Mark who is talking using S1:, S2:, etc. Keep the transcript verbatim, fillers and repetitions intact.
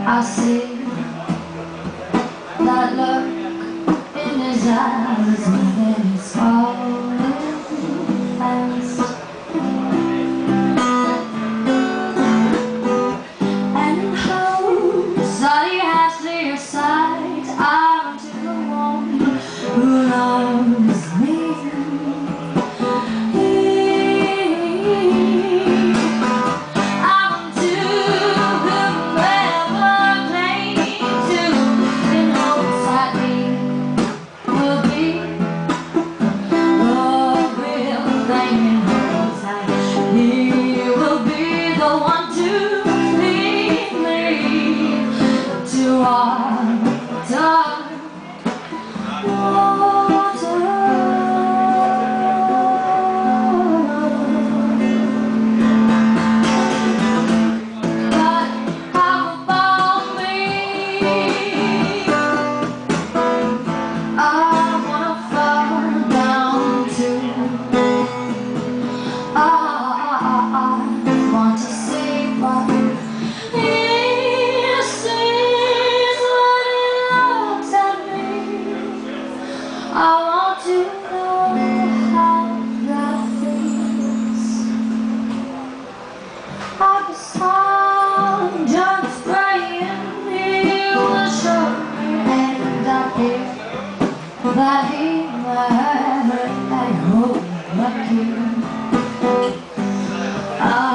S1: I see that look in his eyes when he's falling fast, and in hopes that he has clear sight out to the one who loves me. I want to know how that feels. I guess I'm just praying he will show me, and I feel that he might. I hope like you. I